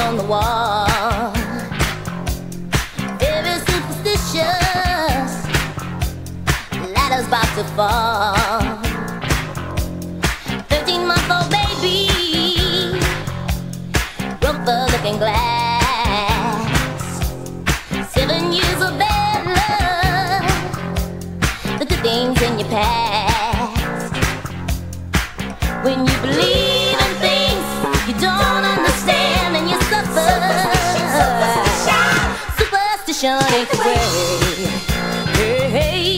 on the wall. Very superstitious, ladder's about to fall. 13-month-old baby broke the looking glass. 7 years of bad luck, the good things in your past. When you believe in things you don't understand and you suffer, superstition ain't the way. Hey.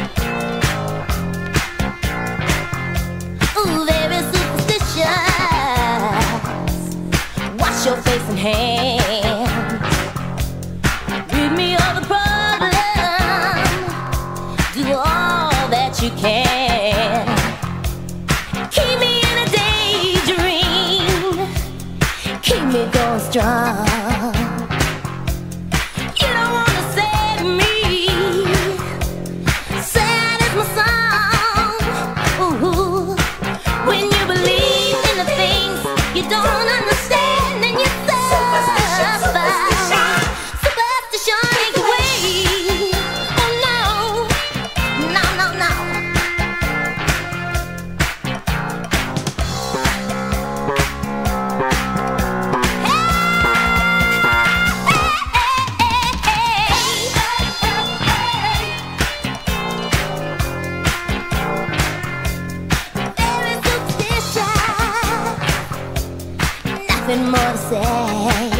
Ooh, very superstitious. Wash your face and hands. Rid me of the problem. Do all that you can. Keep me in a daydream. Keep me going strong. You don't wanna save me. Sad is my song. Ooh. When you believe in the things you don't understand and you suffer, superstition ain't the way. Oh no, no, no, no. Very superstitious, nothing more to say.